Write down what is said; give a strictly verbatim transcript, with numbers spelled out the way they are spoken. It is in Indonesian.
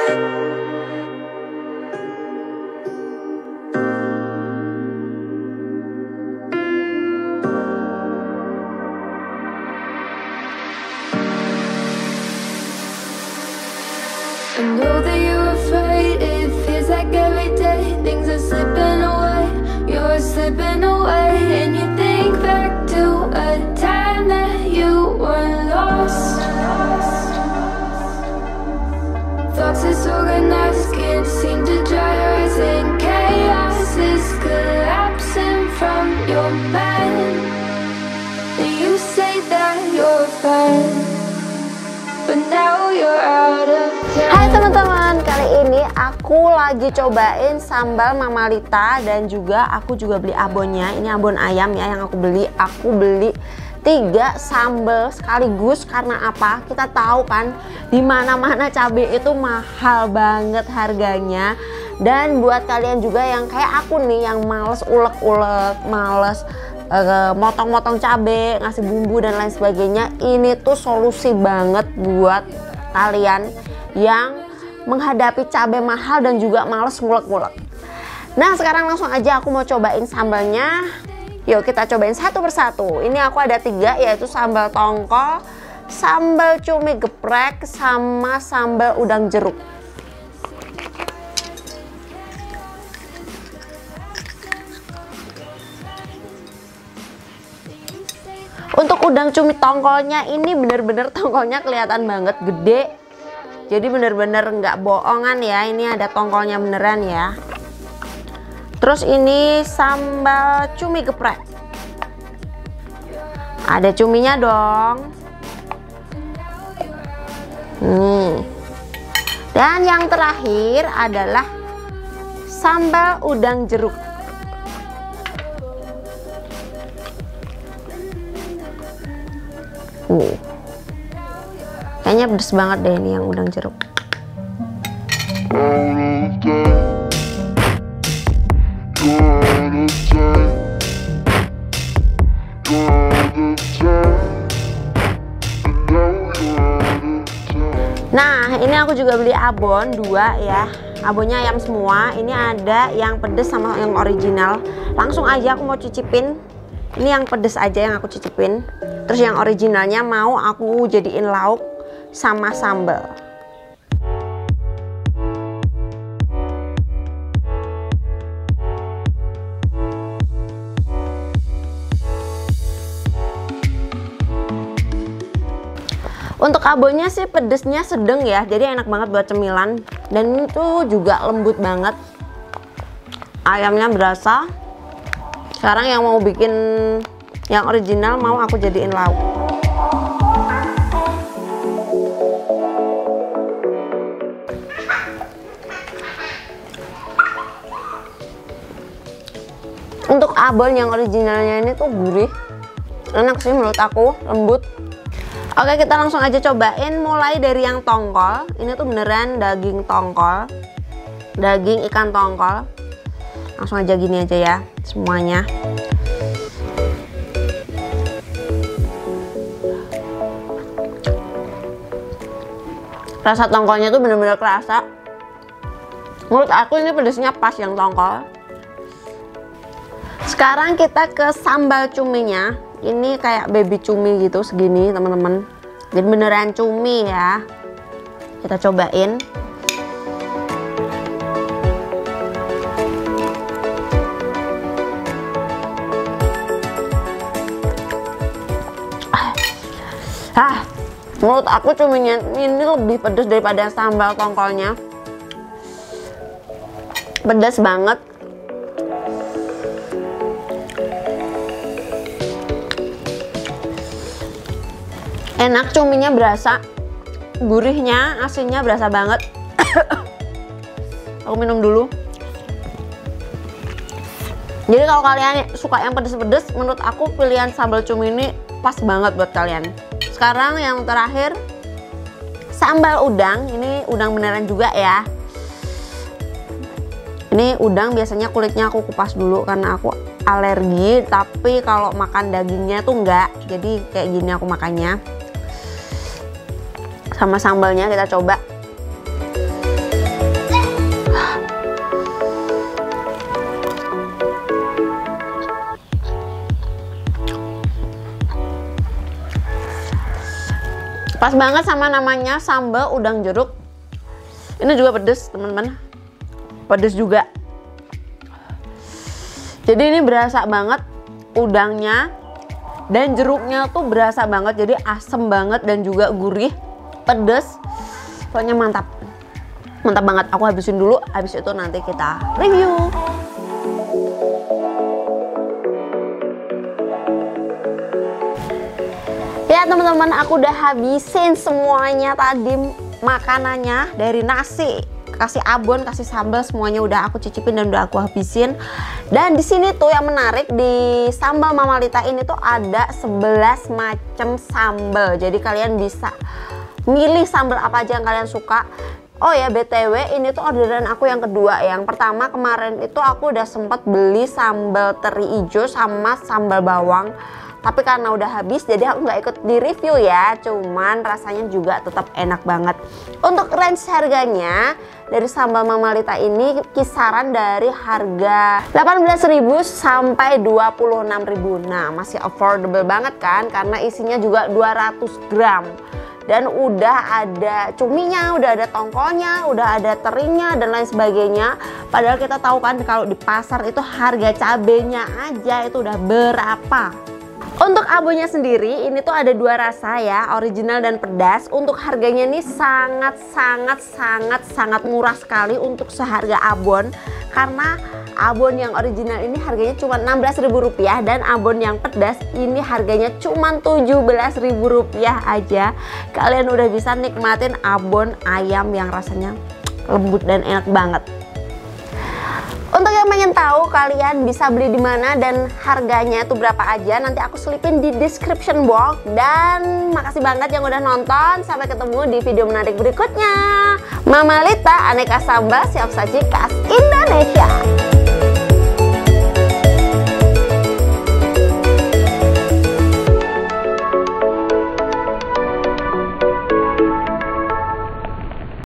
I know that you're afraid, it feels like every day things are slipping away, you're slipping away. And you think back to a time that you were lost. Thoughts disorganized, can't seem to dry your eyes, and chaos is collapsing from your mind. And you say that you're fine, but now you're out of time. Hai teman-teman, kali ini aku lagi cobain sambal Mama Lita dan juga aku juga beli abonnya. Ini abon ayam ya yang aku beli. Aku beli tiga sambal sekaligus karena apa? Kita tahu kan di mana-mana cabai itu mahal banget harganya. Dan buat kalian juga yang kayak aku nih yang males ulek-ulek, males motong-motong cabai, ngasih bumbu dan lain sebagainya, ini tuh solusi banget buat kalian yang menghadapi cabai mahal dan juga males ngulek-ngulek. Nah sekarang langsung aja aku mau cobain sambalnya. Yuk kita cobain satu persatu. Ini aku ada tiga, yaitu sambal tongkol, sambal cumi geprek, sama sambal udang jeruk. Untuk udang cumi tongkolnya ini bener-bener tongkolnya kelihatan banget gede. Jadi bener-bener nggak bohongan ya, ini ada tongkolnya beneran ya. Terus ini sambal cumi geprek. Ada cuminya dong. Nih. Dan yang terakhir adalah sambal udang jeruk. Uh. Kayaknya pedes banget deh ini yang udang jeruk. Nah ini aku juga beli abon dua ya. Abonnya ayam semua. Ini ada yang pedes sama yang original. Langsung aja aku mau cicipin. Ini yang pedes aja yang aku cicipin. Terus yang originalnya mau aku jadiin lauk sama sambal. Untuk abonnya sih pedesnya sedang ya, jadi enak banget buat cemilan. Dan itu juga lembut banget. Ayamnya berasa. Sekarang yang mau bikin yang original mau aku jadiin lauk. Untuk abon yang originalnya ini tuh gurih, enak sih menurut aku, lembut. Oke kita langsung aja cobain mulai dari yang tongkol. Ini tuh beneran daging tongkol, daging ikan tongkol. Langsung aja gini aja ya semuanya. Rasa tongkolnya tuh bener-bener kerasa. Menurut aku ini pedasnya pas yang tongkol. Sekarang kita ke sambal cuminya. Ini kayak baby cumi gitu segini teman-teman. Jadi beneran cumi ya. Kita cobain. Ah, menurut aku cuminya ini lebih pedas daripada sambal tongkolnya. Pedas banget. Enak, cuminya berasa, gurihnya, asinnya berasa banget. Aku minum dulu. Jadi kalau kalian suka yang pedes-pedes, menurut aku pilihan sambal cumi ini pas banget buat kalian. Sekarang yang terakhir sambal udang. Ini udang beneran juga ya. Ini udang biasanya kulitnya aku kupas dulu karena aku alergi, tapi kalau makan dagingnya tuh enggak. Jadi kayak gini aku makannya. Sama sambalnya kita coba. Pas banget sama namanya, sambal udang jeruk. Ini juga pedes teman-teman, pedes juga. Jadi ini berasa banget udangnya dan jeruknya tuh berasa banget, jadi asem banget dan juga gurih, pedes. Pokoknya mantap, mantap banget. Aku habisin dulu, habis itu nanti kita review. Ya teman-teman, aku udah habisin semuanya tadi makanannya, dari nasi, kasih abon, kasih sambal, semuanya udah aku cicipin dan udah aku habisin. Dan di sini tuh yang menarik, di sambal Mama Lita ini tuh ada sebelas macam sambal. Jadi kalian bisa milih sambal apa aja yang kalian suka. Oh ya, B T W ini tuh orderan aku yang kedua. Yang pertama kemarin itu aku udah sempat beli sambal teri hijau sama sambal bawang, tapi karena udah habis jadi aku nggak ikut di review ya. Cuman rasanya juga tetap enak banget. Untuk range harganya dari sambal Mama Lita ini kisaran dari harga delapan belas ribu sampai dua puluh enam ribu. Nah, masih affordable banget kan, karena isinya juga dua ratus gram. Dan udah ada cuminya, udah ada tongkolnya, udah ada terinya dan lain sebagainya. Padahal kita tahu kan kalau di pasar itu harga cabenya aja itu udah berapa. Untuk abonnya sendiri ini tuh ada dua rasa ya, original dan pedas. Untuk harganya nih sangat sangat sangat sangat murah sekali untuk seharga abon. Karena abon yang original ini harganya cuma enam belas ribu rupiah dan abon yang pedas ini harganya cuma tujuh belas ribu rupiah aja. Kalian udah bisa nikmatin abon ayam yang rasanya lembut dan enak banget. Untuk yang pengen tahu kalian bisa beli di mana dan harganya itu berapa aja, nanti aku selipin di description box. Dan makasih banget yang udah nonton. Sampai ketemu di video menarik berikutnya. Mama Lita, aneka sambal siap saji khas Indonesia.